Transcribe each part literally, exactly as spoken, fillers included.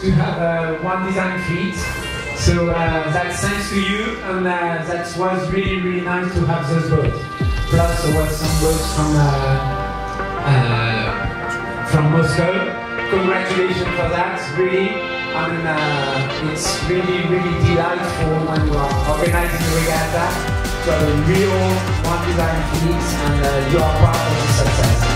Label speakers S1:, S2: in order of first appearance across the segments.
S1: to have uh, one design feat. So uh, that's thanks to you, and uh, that was really, really nice to have those boats. Plus there was some boats from, uh, uh, from Moscow. Congratulations for that, really. I mean, uh, it's really, really delightful when you are organizing a regatta to have a real one design feat, and uh, you are part of the success.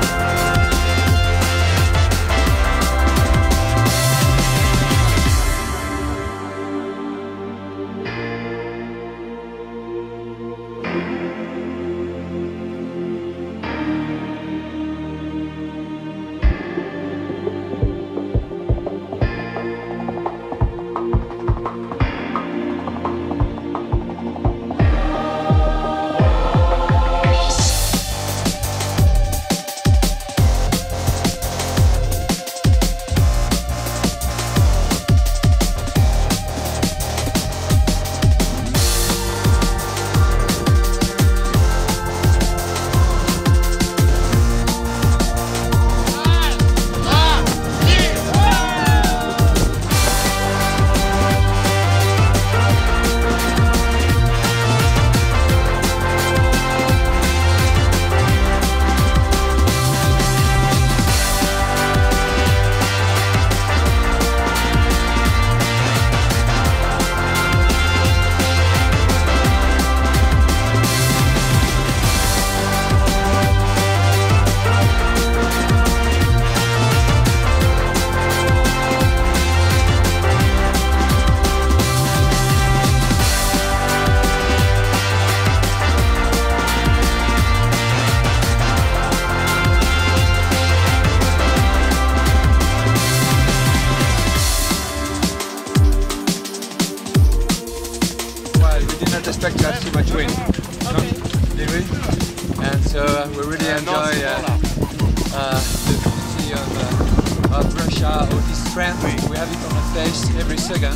S2: Expect to have too much wind, no? Did we? And so uh, we really enjoy uh, uh, the beauty of, uh, of Russia, all this strength. We have it on the face every second.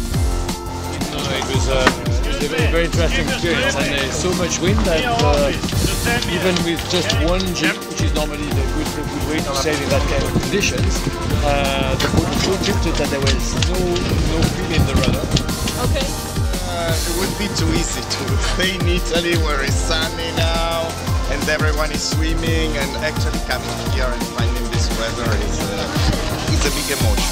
S3: No, it was, uh, it was a very, very interesting experience, and there's so much wind that uh, even with just one jib, which is normally the good, the good way to sail in that kind of conditions, uh, the boat was so tilted that there was no no feel in the rudder.
S4: Okay.
S5: Uh, it would be too easy to stay in Italy where it's sunny now and everyone is swimming, and actually coming here and finding this weather is, uh, is a big emotion.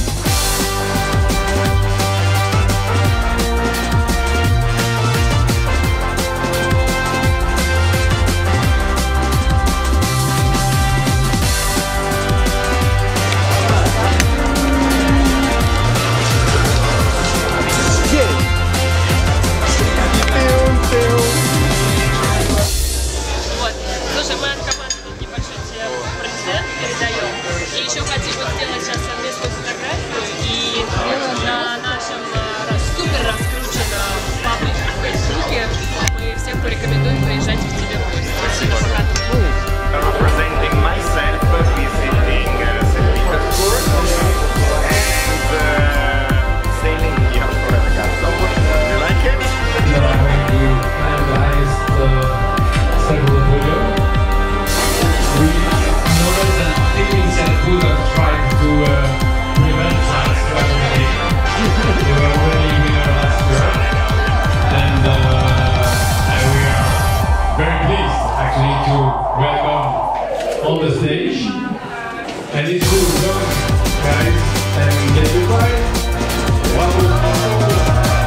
S4: Еще хотим вот сделать сейчас совместную фотографию, и на нашем супер раскрученном паблике в Фейсбуке мы всем порекомендуем приезжать к тебе в гости. Спасибо, пока.
S6: Representing myself, visiting Saint Petersburg and uh, sailing here for a regatta. You like it?
S1: No, when you analyzed uh, several videos, we noticed that things that would have tried to uh, prevent that strategy. They were already winner last year, and, uh, and we are very pleased actually to welcome on the stage. And it's cool to go, guys, and get your prize. One more.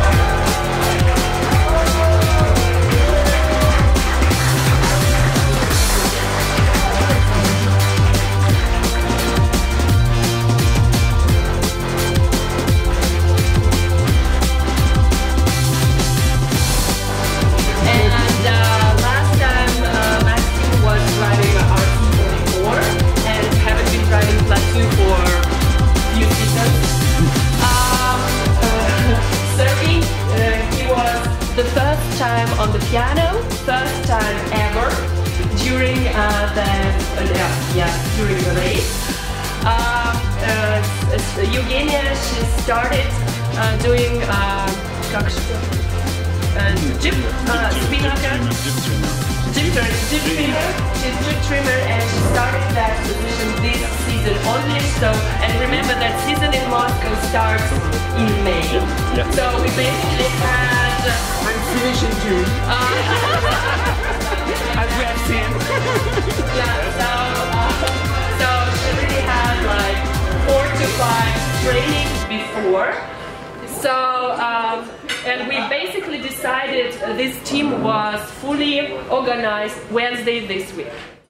S4: The first time on the piano, first time ever during uh, the uh, yeah, yeah during the race. Uh, uh, Eugenia, she started uh, doing uh, как что? Uh, jib, uh, spinnaker, jib trimmer, jib trimmer. She's jib trimmer, and she started that position this season only. So, and remember that season in Moscow starts in May.
S6: Yeah.
S4: So we basically had.
S7: I'm finishing June,
S4: Uh,
S7: as we have seen.
S4: yeah. So, uh, so she really had like four to five trainings before. So, um, and we basically decided this team was fully organized Wednesday this week.